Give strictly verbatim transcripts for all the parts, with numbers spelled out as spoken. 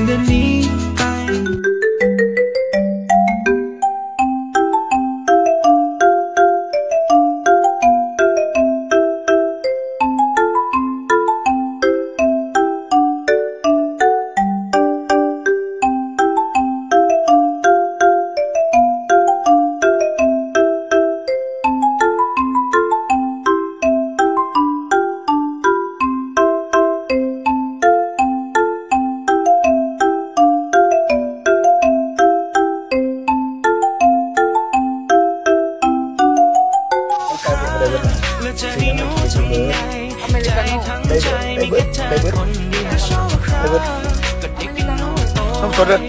ดือนนี้ไปอเมริกาโน่ได้เบิร์ดได้เบิร์ดได้เบิร์ดได้เบิร์ดน้ำสดเลย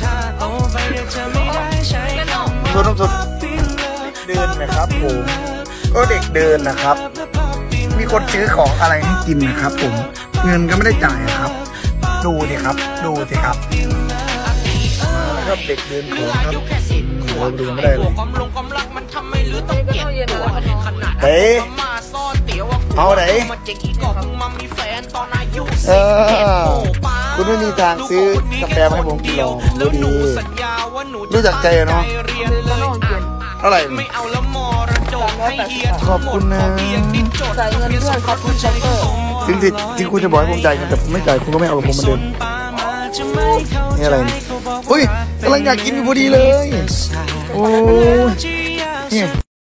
น้ำสดน้ำสดเดินนะครับผมก็เด็กเดินนะครับมีคนซื้อของอะไรให้กินนะครับผมเงินก็ไม่ได้จ่ายครับดูสิครับดูสิครับครับเด็กเดินของครับโอ้ดูไม่ได้เลยเฮ้ยเอาไหนเออคุณไม่มีทางซื้อกาแฟมาให้ผมกินหรอกรู้ดีรู้จักใจเนาะเท่าไหร่ขอบคุณนะจ่ายเงินด้วยขอบคุณช็อปเปอร์ถึงที่ที่คุณจะบอกให้ผมจ่ายเงินแต่ผมไม่จ่ายคุณก็ไม่เอาผมมาเดินนี่อะไรอุ้ยกำลังอยากกินอยู่พอดีเลยโอ้ยนี่